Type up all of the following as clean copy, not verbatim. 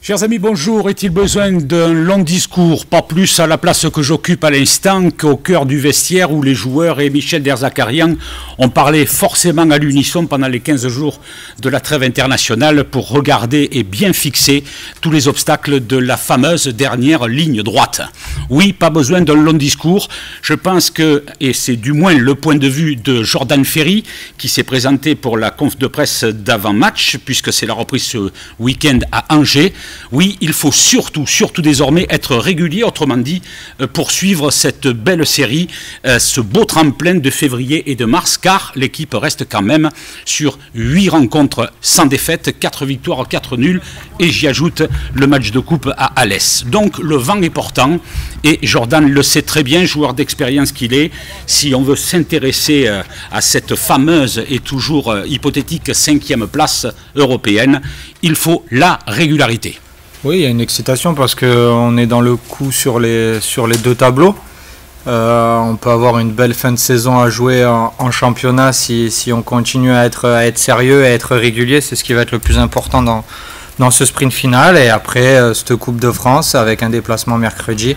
Chers amis, bonjour. Est-il besoin d'un long discours, pas plus à la place que j'occupe à l'instant qu'au cœur du vestiaire où les joueurs et Michel Derzakarian ont parlé forcément à l'unisson pendant les 15 jours de la trêve internationale pour regarder et bien fixer tous les obstacles de la fameuse dernière ligne droite. Oui, pas besoin d'un long discours. Je pense que, et c'est du moins le point de vue de Jordan Ferry qui s'est présenté pour la conf de presse d'avant-match, puisque c'est la reprise ce week-end à Angers. Oui, il faut surtout désormais être régulier, autrement dit, poursuivre cette belle série, ce beau tremplin de février et de mars, car l'équipe reste quand même sur 8 rencontres sans défaite, 4 victoires, 4 nuls, et j'y ajoute le match de coupe à Alès. Donc le vent est portant, et Jordan le sait très bien, joueur d'expérience qu'il est. Si on veut s'intéresser à cette fameuse et toujours hypothétique 5e place européenne, il faut la régularité. Oui, il y a une excitation parce qu'on est dans le coup sur les deux tableaux. On peut avoir une belle fin de saison à jouer en championnat si on continue à être sérieux, à être régulier. C'est ce qui va être le plus important dans ce sprint final. Et après, cette Coupe de France avec un déplacement mercredi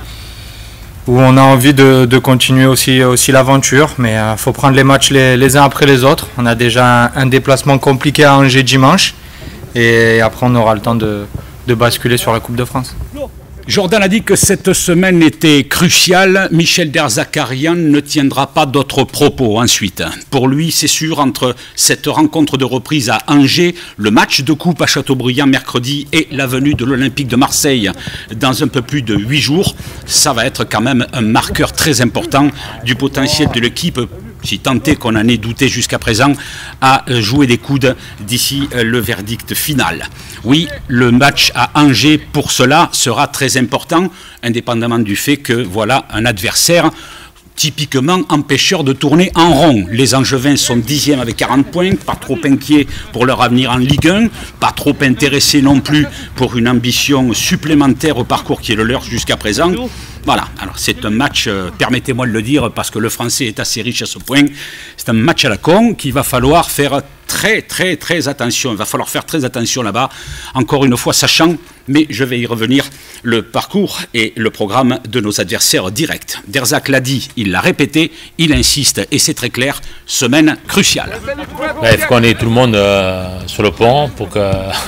où on a envie de continuer aussi l'aventure. Mais il faut prendre les matchs les uns après les autres. On a déjà un déplacement compliqué à Angers dimanche. Et après, on aura le temps de basculer sur la Coupe de France. Jordan a dit que cette semaine était cruciale. Michel Derzakarian ne tiendra pas d'autres propos ensuite. Pour lui, c'est sûr, entre cette rencontre de reprise à Angers, le match de coupe à Châteaubriand mercredi et la venue de l'Olympique de Marseille dans un peu plus de 8 jours, ça va être quand même un marqueur très important du potentiel de l'équipe, si tant est qu'on en ait douté jusqu'à présent, à jouer des coudes d'ici le verdict final. Oui, le match à Angers, pour cela, sera très important, indépendamment du fait que, voilà, un adversaire typiquement empêcheur de tourner en rond. Les Angevins sont 10e avec 40 points, pas trop inquiets pour leur avenir en Ligue 1, pas trop intéressés non plus pour une ambition supplémentaire au parcours qui est le leur jusqu'à présent. Voilà, alors c'est un match, permettez-moi de le dire, parce que le français est assez riche à ce point, c'est un match à la con qu'il va falloir faire très attention. Il va falloir faire très attention là-bas, encore une fois, sachant, mais je vais y revenir, le parcours et le programme de nos adversaires directs. Derzak l'a dit, il l'a répété, il insiste, et c'est très clair, semaine cruciale. Il faut qu'on ait tout le monde sur le pont pour qu'on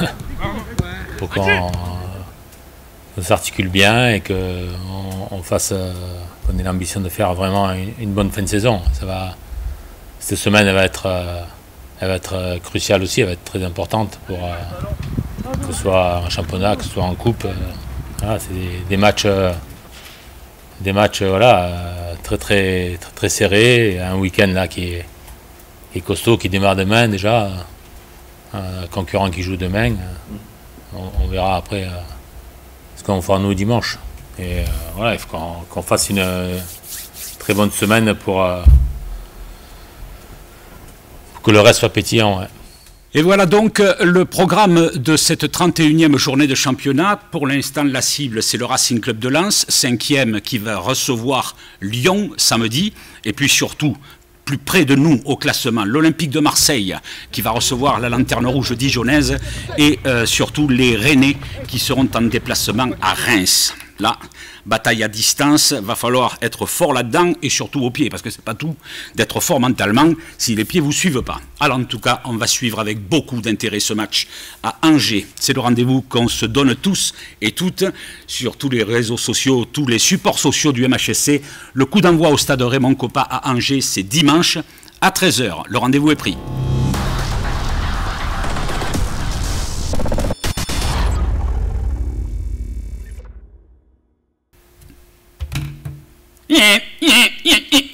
s'articule bien et qu'on ait l'ambition de faire vraiment une bonne fin de saison. Cette semaine, elle va être cruciale aussi, elle va être très importante pour que ce soit en championnat, que ce soit en coupe. Voilà, c'est des matchs voilà, très serrés. Un week-end là qui est costaud, qui démarre demain déjà. Un concurrent qui joue demain. On verra après ce qu'on fera nous dimanche. Et voilà, il faut qu'on fasse une très bonne semaine pour que le reste soit pétillant. Ouais. Et voilà donc le programme de cette 31e journée de championnat. Pour l'instant, la cible, c'est le Racing Club de Lens, 5e, qui va recevoir Lyon samedi. Et puis surtout, plus près de nous au classement, l'Olympique de Marseille qui va recevoir la Lanterne Rouge dijonnaise et surtout les Rennais qui seront en déplacement à Reims. Là, bataille à distance, va falloir être fort là-dedans et surtout aux pieds, parce que c'est pas tout d'être fort mentalement si les pieds vous suivent pas. Alors en tout cas, on va suivre avec beaucoup d'intérêt ce match à Angers. C'est le rendez-vous qu'on se donne tous et toutes sur tous les réseaux sociaux, tous les supports sociaux du MHSC. Le coup d'envoi au stade Raymond Kopa à Angers, c'est dimanche à 13 h. Le rendez-vous est pris. Yeah.